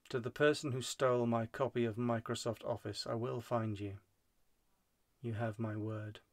To the person who stole my copy of Microsoft Office, I will find you. You have my word.